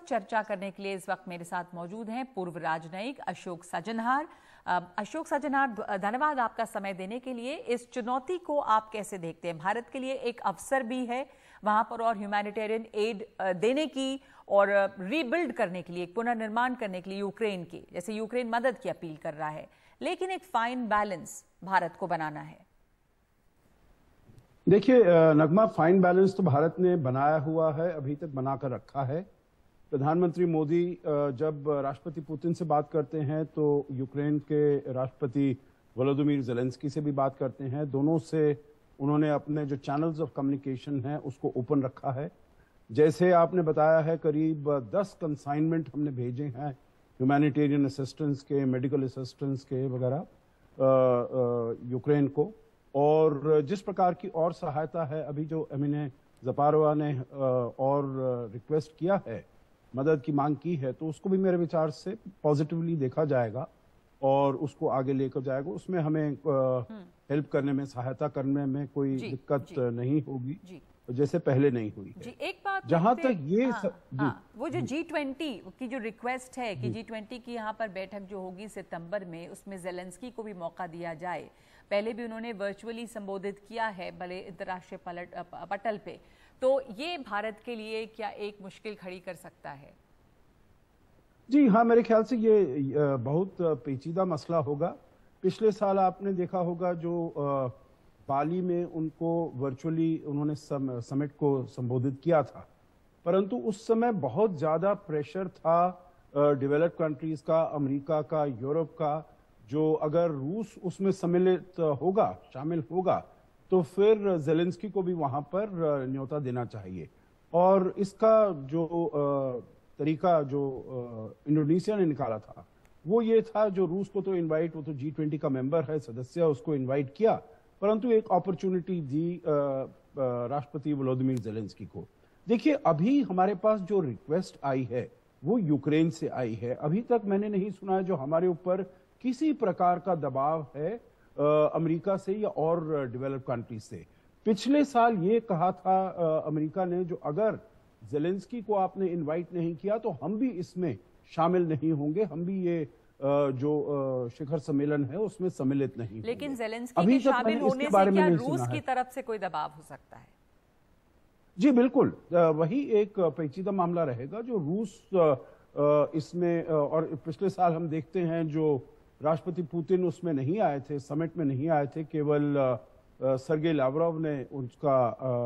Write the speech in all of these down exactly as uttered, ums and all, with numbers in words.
चर्चा करने के लिए इस वक्त मेरे साथ मौजूद हैं पूर्व राजनयिक अशोक सजनहार। अशोक सजनहार, धन्यवाद आपका समय देने के लिए। इस चुनौती को आप कैसे देखते हैं? भारत के लिए एक अवसर भी है वहां पर और ह्यूमैनिटेरियन एड देने की और रीबिल्ड करने के लिए, पुनर्निर्माण करने के लिए यूक्रेन की, जैसे यूक्रेन मदद की अपील कर रहा है, लेकिन एक फाइन बैलेंस भारत को बनाना है। देखिए नगमा, फाइन बैलेंस तो भारत ने बनाया हुआ है, अभी तक बनाकर रखा है। प्रधानमंत्री मोदी जब राष्ट्रपति पुतिन से बात करते हैं तो यूक्रेन के राष्ट्रपति वोलोदिमीर ज़ेलेंस्की से भी बात करते हैं। दोनों से उन्होंने अपने जो चैनल्स ऑफ कम्युनिकेशन हैं उसको ओपन रखा है। जैसे आपने बताया है, करीब दस कंसाइनमेंट हमने भेजे हैं ह्यूमैनिटेरियन असिस्टेंस के, मेडिकल असिस्टेंस के वगैरह यूक्रेन को। और जिस प्रकार की और सहायता है, अभी जो एमिने ज़पारोवा ने और रिक्वेस्ट किया है, मदद की मांग की है, तो उसको भी मेरे विचार से पॉजिटिवली देखा जाएगा और उसको आगे लेकर जाएगा। उसमें हमें हेल्प करने में, सहायता करने में कोई दिक्कत जी, नहीं होगी जी, जैसे पहले नहीं हुई जी। एक बात जहां तक ये हाँ, स... हाँ, वो जो जी ट्वेंटी की जो रिक्वेस्ट है कि जी ट्वेंटी की यहाँ पर बैठक जो होगी सितंबर में, उसमें ज़ेलेंस्की को भी मौका दिया जाए। पहले भी उन्होंने वर्चुअली संबोधित किया है, भले अंतर्राष्ट्रीय पटल पे, तो ये भारत के लिए क्या एक मुश्किल खड़ी कर सकता है? जी हाँ, मेरे ख्याल से ये बहुत पेचीदा मसला होगा। पिछले साल आपने देखा होगा जो बाली में उनको वर्चुअली उन्होंने सम, समिट को संबोधित किया था, परंतु उस समय बहुत ज़्यादा प्रेशर था डेवलप्ड कंट्रीज का, अमेरिका का, यूरोप का। जो अगर रूस उसमें सम्मिलित होगा, शामिल होगा, तो फिर ज़ेलेंस्की को भी वहाँ पर न्योता देना चाहिए। और इसका जो तरीका जो इंडोनेशिया ने निकाला था वो ये था, जो रूस को तो इनवाइट, वो तो जी ट्वेंटी का मेंबर है, सदस्य, उसको इनवाइट किया, परंतु एक अपॉर्चुनिटी दी राष्ट्रपति वोलोदिमीर ज़ेलेंस्की को। देखिए अभी हमारे पास जो रिक्वेस्ट आई है वो यूक्रेन से आई है। अभी तक मैंने नहीं सुना है जो हमारे ऊपर किसी प्रकार का दबाव है अमेरिका से या और डेवलप्ड कंट्री से। पिछले साल ये कहा था अमेरिका ने, जो अगर ज़ेलेंस्की को आपने इनवाइट नहीं किया तो हम भी इसमें शामिल नहीं होंगे, हम भी ये जो शिखर सम्मेलन है उसमें सम्मिलित नहीं होंगे। लेकिन ज़ेलेंस्की के शामिल होने से क्या रूस की तरफ से कोई दबाव हो सकता है? जी बिल्कुल, वही एक पेचीदा मामला रहेगा जो रूस इसमें, और पिछले साल हम देखते हैं जो राष्ट्रपति पुतिन उसमें नहीं आए थे, समिट में नहीं आए थे, केवल सर्गेई लावरोव ने उनका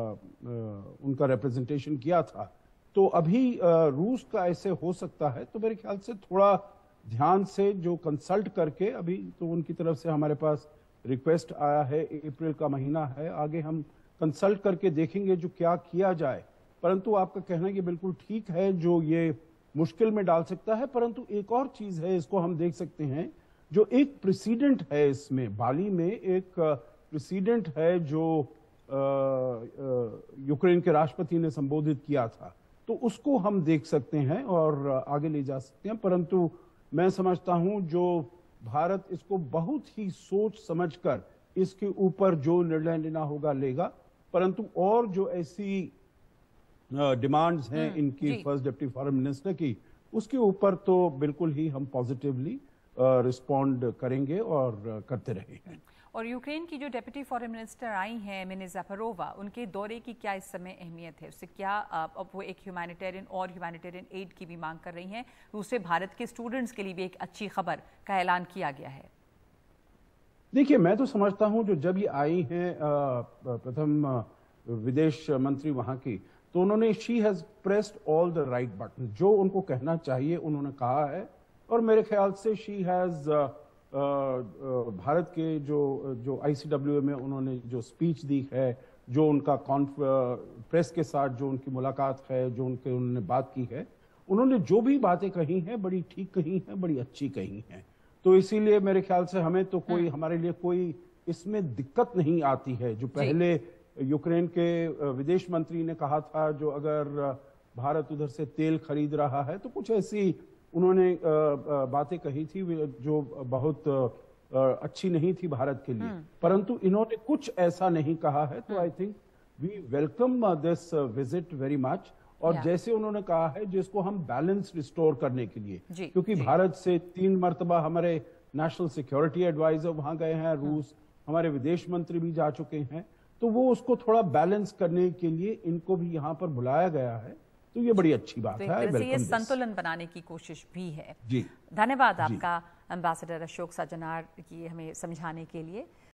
उनका रिप्रेजेंटेशन किया था। तो अभी रूस का ऐसे हो सकता है, तो मेरे ख्याल से थोड़ा ध्यान से जो कंसल्ट करके, अभी तो उनकी तरफ से हमारे पास रिक्वेस्ट आया है, अप्रैल का महीना है, आगे हम कंसल्ट करके देखेंगे जो क्या किया जाए। परंतु आपका कहना ये बिल्कुल ठीक है, जो ये मुश्किल में डाल सकता है। परंतु एक और चीज है, इसको हम देख सकते हैं, जो एक प्रेसिडेंट है इसमें, बाली में एक प्रेसिडेंट है जो यूक्रेन के राष्ट्रपति ने संबोधित किया था, तो उसको हम देख सकते हैं और आगे ले जा सकते हैं। परंतु मैं समझता हूं जो भारत इसको बहुत ही सोच समझकर इसके ऊपर जो निर्णय लेना होगा लेगा, परंतु और जो ऐसी डिमांड्स हैं इनकी फर्स्ट डिप्टी फॉरेन मिनिस्टर की, उसके ऊपर तो बिल्कुल ही हम पॉजिटिवली रिस्पॉन्ड करेंगे और करते रहे हैं। और यूक्रेन की जो डेप्यूटी फॉरेन मिनिस्टर आई हैं एमिने ज़पारोवा, उनके दौरे की क्या इस समय अहमियत है? उससे क्या अब वो एक ह्यूमैनिटेरियन और ह्यूमैनिटेरियन एड की भी मांग कर रही हैं। दूसरे भारत के स्टूडेंट्स के लिए भी एक अच्छी खबर का ऐलान किया गया है। देखिए मैं तो समझता हूं जो जब ये आई हैं प्रथम विदेश मंत्री वहां की, तो उन्होंने she has pressed all the right button, जो उनको कहना चाहिए उन्होंने कहा है। और मेरे ख्याल से शी हैज भारत के जो जो आईसीडब्ल्यू में उन्होंने जो स्पीच दी है, जो उनका प्रेस के साथ जो उनकी मुलाकात है, जो उनके उन्होंने बात की है, उन्होंने जो भी बातें कही हैं बड़ी ठीक कही हैं, बड़ी अच्छी कही हैं। तो इसीलिए मेरे ख्याल से हमें तो कोई, हमारे लिए कोई इसमें दिक्कत नहीं आती है। जो पहले यूक्रेन के विदेश मंत्री ने कहा था, जो अगर भारत उधर से तेल खरीद रहा है, तो कुछ ऐसी उन्होंने बातें कही थी जो बहुत अच्छी नहीं थी भारत के लिए, परंतु इन्होंने कुछ ऐसा नहीं कहा है। तो I think we welcome this visit very much. और या। जैसे उन्होंने कहा है जिसको हम बैलेंस रिस्टोर करने के लिए, जी, क्योंकि जी। भारत से तीन मर्तबा हमारे नेशनल सिक्योरिटी एडवाइजर वहां गए हैं, रूस, हमारे विदेश मंत्री भी जा चुके हैं, तो वो उसको थोड़ा बैलेंस करने के लिए इनको भी यहाँ पर बुलाया गया है, तो ये बड़ी अच्छी बात तो एक है। तरह से ये वेलकम दिस। संतुलन बनाने की कोशिश भी है। जी धन्यवाद जी। आपका एम्बेसडर अशोक सज्जनार की हमें समझाने के लिए।